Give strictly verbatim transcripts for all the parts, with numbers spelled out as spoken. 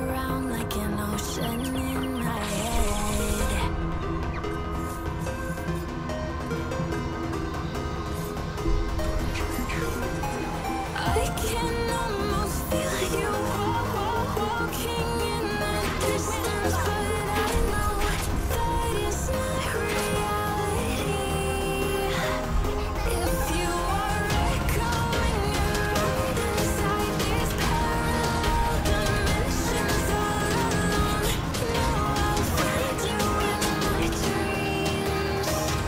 around like an ocean in my head. I can almost feel you walking in the distance, but I know that it's not reality. If you are echoing around inside these parallel dimensions all alone, know I'll find you in my dreams.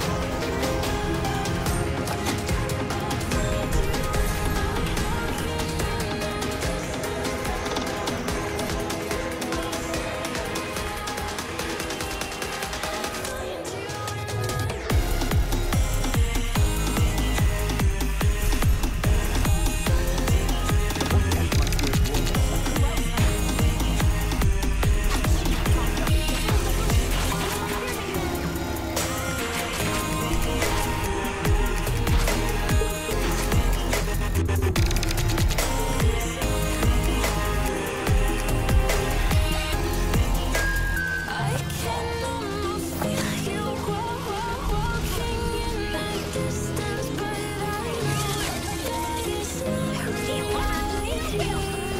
I can almost feel you walking in the distance, but I know that it's not reality.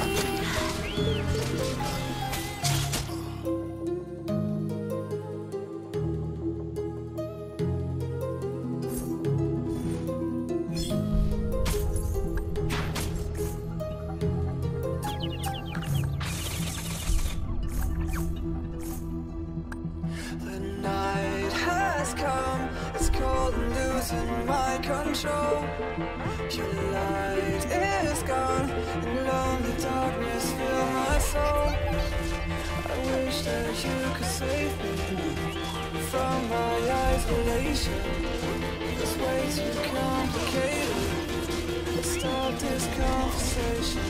The night has come, it's cold and losing my control. Your light is gone, and lonely darkness fill my soul. I wish that you could save me from my isolation. It's way too complicated. Let's start this conversation.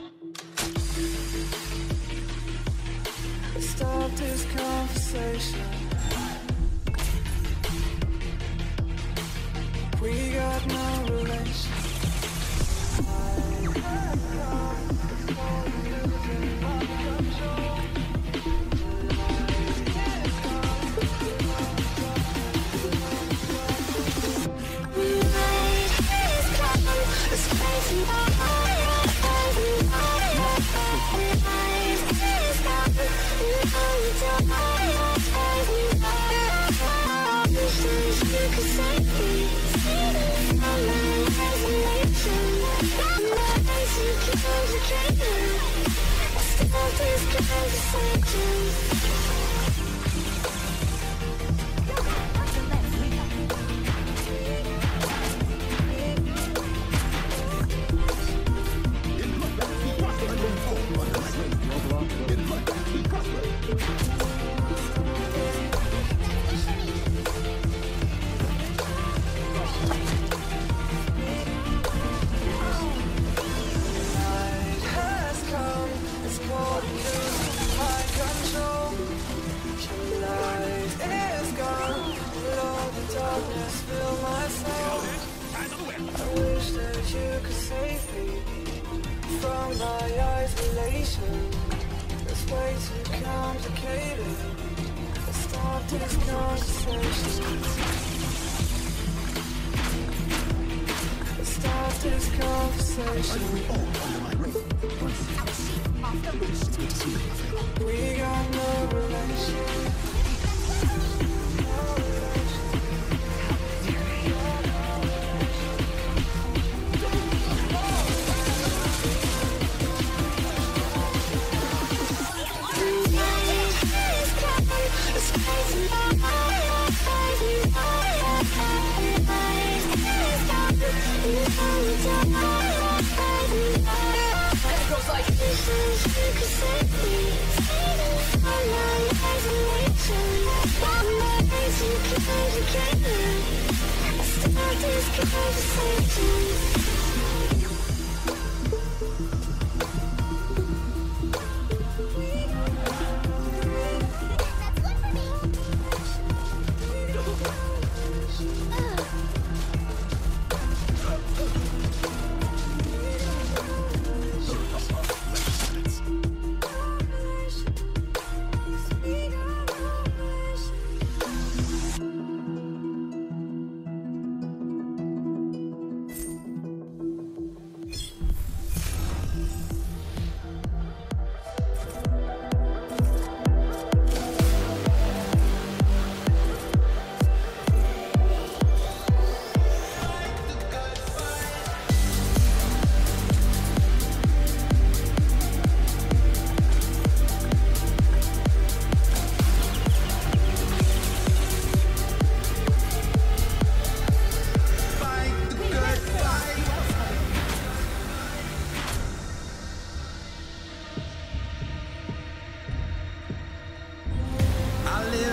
Let's start this conversation. We got no relation. From my isolation, it's way too complicated. Let's start this conversation. Let's start this conversation. We got no relation.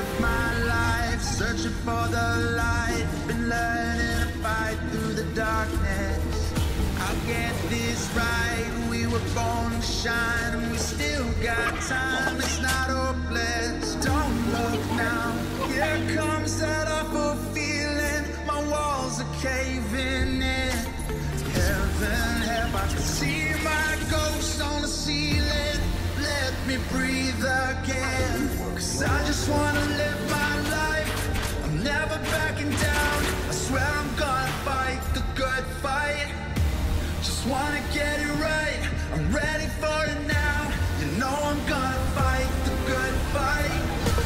lived my life searching for the light. Been learning to fight through the darkness. I'll get this right. We were born to shine, and we still got time. It's not hopeless. Don't look now. Here comes that awful feeling. My walls are caving in. Heaven help, I can see my ghost on the ceiling. Let me breathe again, 'cause I just wanna live my life. I'm never backing down. I swear I'm gonna fight the good fight. Just wanna get it right. I'm ready for it now. You know I'm gonna fight the good fight.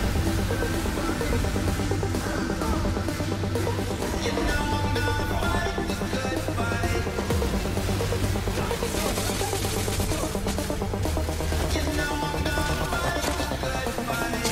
You know I'm gonna fight the good fight. You know I'm gonna fight the good fight.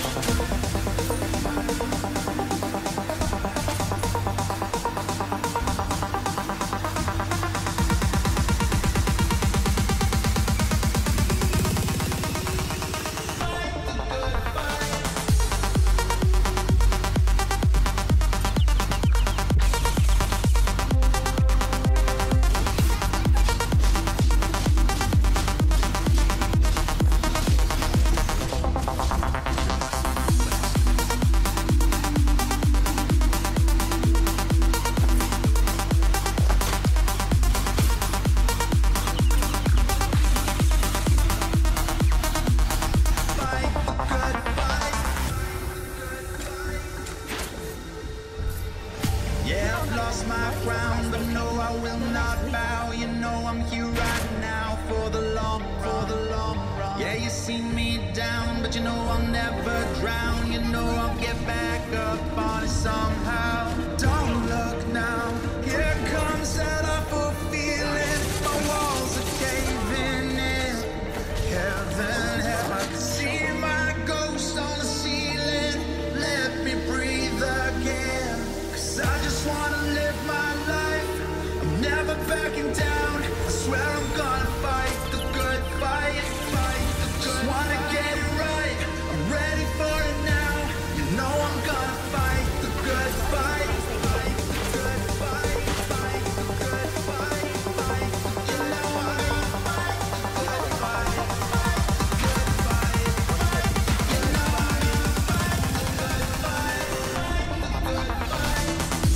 Yeah, I've lost my crown, but no, I will not bow. You know I'm here right now for the long, for the long run. Yeah, you see me down, but you know I'll never drown. You know I'll get back up on it somehow. Don't look now. Here comes that awful feeling. My walls are caving in. Heaven help, I can see my ghost on the ceiling. Let me breathe again. I just wanna live my life. I'm never backing down. I swear I'm gonna fight the good fight. Fight the good just wanna fight. Get it right. I'm ready for it now. You know I'm gonna fight the good fight. Fight the good fight. Fight the good fight. Fight. You know I'm gonna fight the good fight. Fight the good fight. You know I'm gonna fight the good fight. Fight the good fight.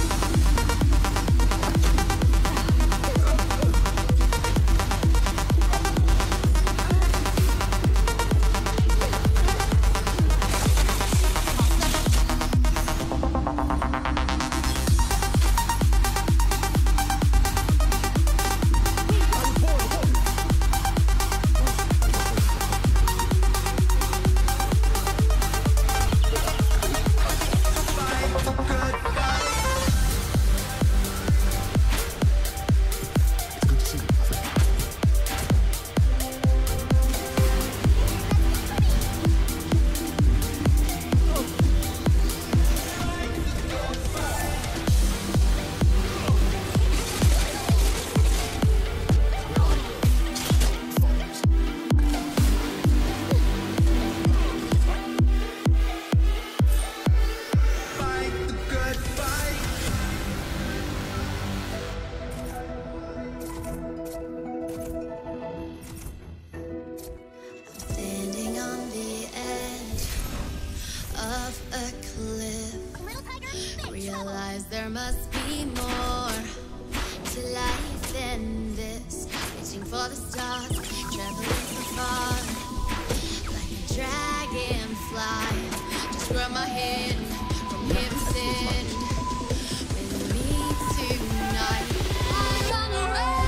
Realize there must be more to life than this. Reaching for the stars, traveling so far, like a dragonfly. Just grab my hand from him, sin with me tonight. I'm gonna run.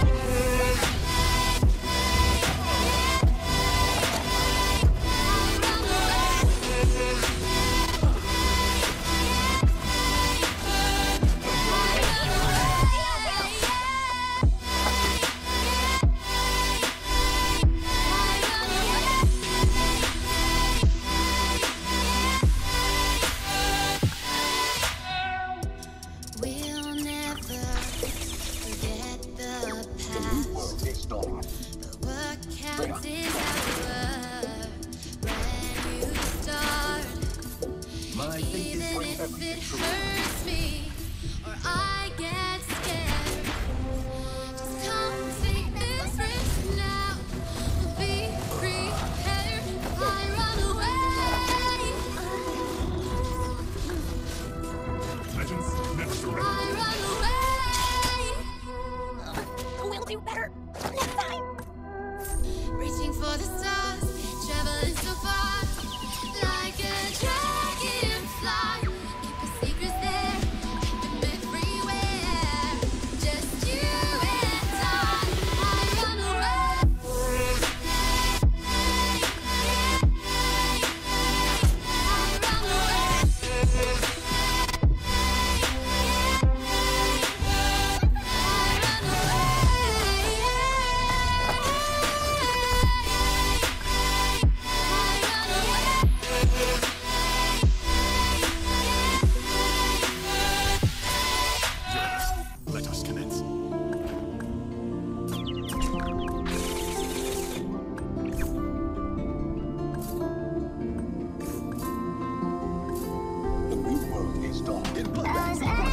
Well, I think Even this if it hurts me or I get scared, just come take this risk now. We'll be prepared if I run away. Legends never surrender. I run away. We'll do better next time. Reaching for the stars, traveling so far, like a dragonfly. Keep your secrets there, keep them everywhere. Just you and I. I run away. I run away. Let us commence. The new world is dawn. As